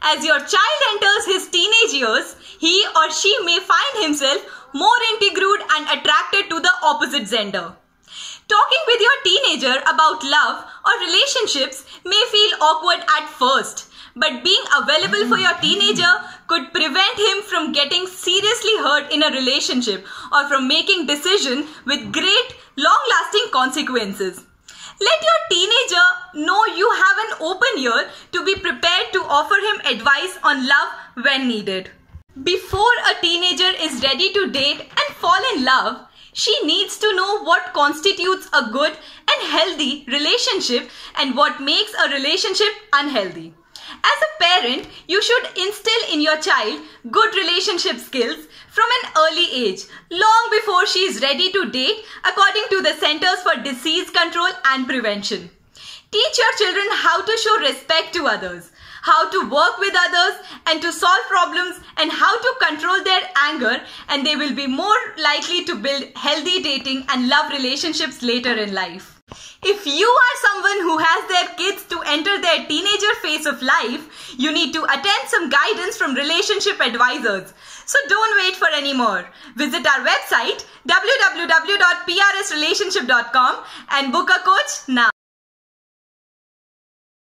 As your child enters his teenage years, he or she may find himself more intrigued and attracted to the opposite gender. Talking with your teenager about love or relationships may feel awkward at first, but being available for your teenager could prevent him from getting seriously hurt in a relationship or from making decisions with great long-lasting consequences. Let your teenager know you have an open ear to be prepared to offer him advice on love when needed. Before a teenager is ready to date and fall in love, she needs to know what constitutes a good and healthy relationship and what makes a relationship unhealthy. As a parent, you should instill in your child good relationship skills from an early age, long before she is ready to date, according to the Centers for Disease Control and Prevention. Teach your children how to show respect to others, how to work with others and to solve problems, and how to control their anger, and they will be more likely to build healthy dating and love relationships later in life. If you are someone who has their kids to enter their teenager phase of life, you need to attend some guidance from relationship advisors. So don't wait for any more. Visit our website www.prsrelationship.com and book a coach now.